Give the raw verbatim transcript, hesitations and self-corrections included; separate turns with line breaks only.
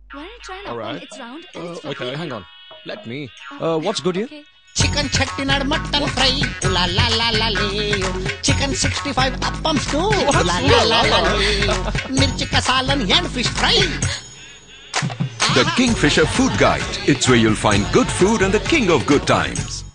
Why don't you try an
All
apple?
right.
It's round.
Uh,
And it's
okay,
fluffy.
hang on. Let me.
Oh,
Uh, what's good here?
okay.
Chicken chettinad mutton fry, ooh la la la la leo. Chicken sixty-five appam stew, ooh la la la la leo. Mirchi kasalan and fish fry.
The Kingfisher Food Guide. It's where you'll find good food and the king of good times.